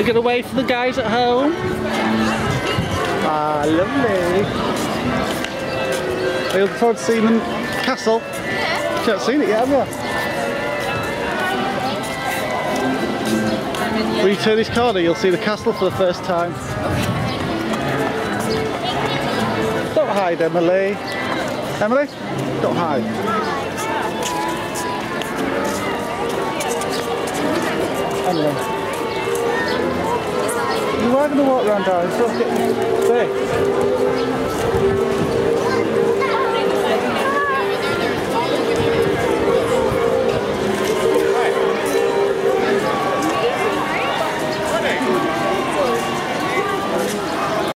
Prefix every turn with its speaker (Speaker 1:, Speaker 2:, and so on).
Speaker 1: Are you going to wave for the guys at home? Ah, lovely. Are you looking forward to seeing the castle? Yeah. You haven't seen it yet, have you? When you turn this corner, you'll see the castle for the first time. Don't hide, Emily. Emily, don't hide. Emily. You are going to walk around down, so look at this.